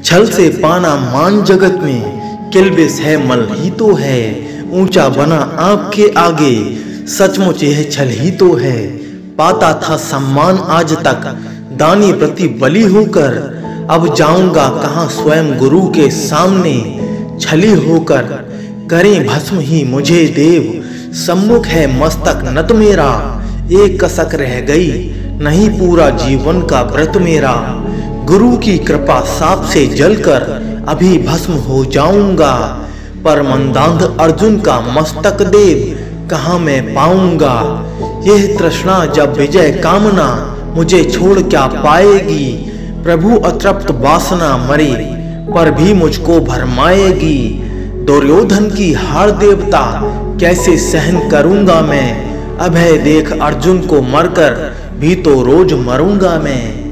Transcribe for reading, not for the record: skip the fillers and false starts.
छल से पाना मान जगत में, किल्बिस है मल ही तो है। ऊंचा बना आपके आगे, सचमुच यह छल ही तो है। पाता था सम्मान आज तक, दानी प्रति बलि होकर। अब जाऊंगा कहाँ स्वयं गुरु के सामने, छली होकर। करें भस्म ही मुझे देव, सम्मुख है मस्तक नत मेरा। एक कसक रह गई, नहीं पूरा जीवन का व्रत मेरा। गुरु की कृपा साप से जलकर अभी भस्म हो जाऊंगा। पर मंदांध अर्जुन का मस्तक देव कहाँ मैं पाऊंगा। यह तृष्णा जब विजय कामना मुझे छोड़ क्या पाएगी। प्रभु अतृप्त वासना मरे पर भी मुझको भरमाएगी। दुर्योधन की हार देवता कैसे सहन करूंगा मैं। अभय देख अर्जुन को मरकर भी तो रोज मरूंगा मैं।